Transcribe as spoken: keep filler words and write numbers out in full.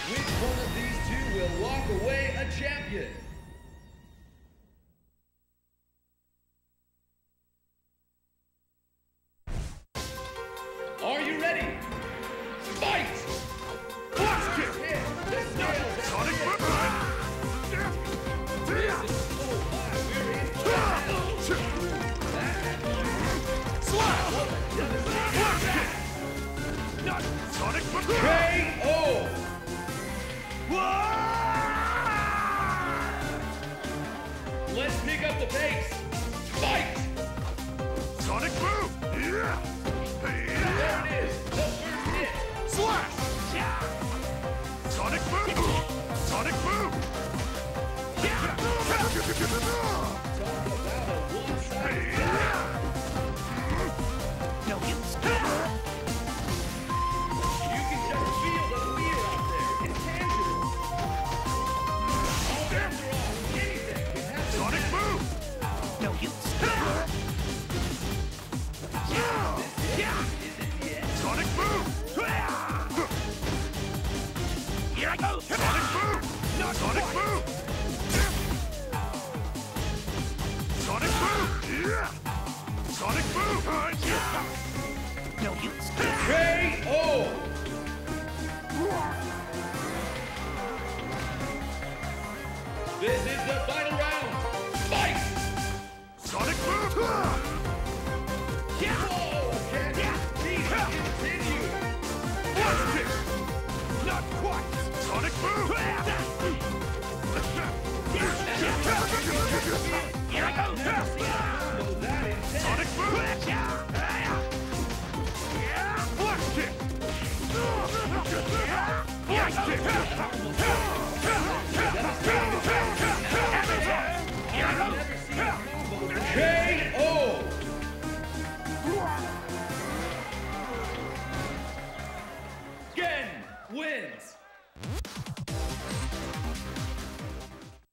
Which one of these two will walk away a champion? Are you ready? Fight! Watch kick! Hit! The nails! Sonic boom! This is so high. We're in for Slash! Watch kick! Sonic boom! K O! Let's pick up the pace. Fight! Sonic boom! Yeah! There it is. The first hit. Slash! Sonic boom! Sonic boom! Talk about a one-sided no, you You can just feel the fear out there. It's tangible. All bets are off. Anything can happen. Sonic boom! No, you Sonic boom! Here I go! Sonic boom! No, Sonic boom! Sonic boom! Yeah! Sonic boom! No, you K O! This is the final round! Fight! Sonic boom! Yeah! Whoa! Can yeah. Continue! Watch kick! Not quite! Sonic boom! Here I go! Sonic boom! Watch kick! Watch kick! Here I go! K O! Gen wins!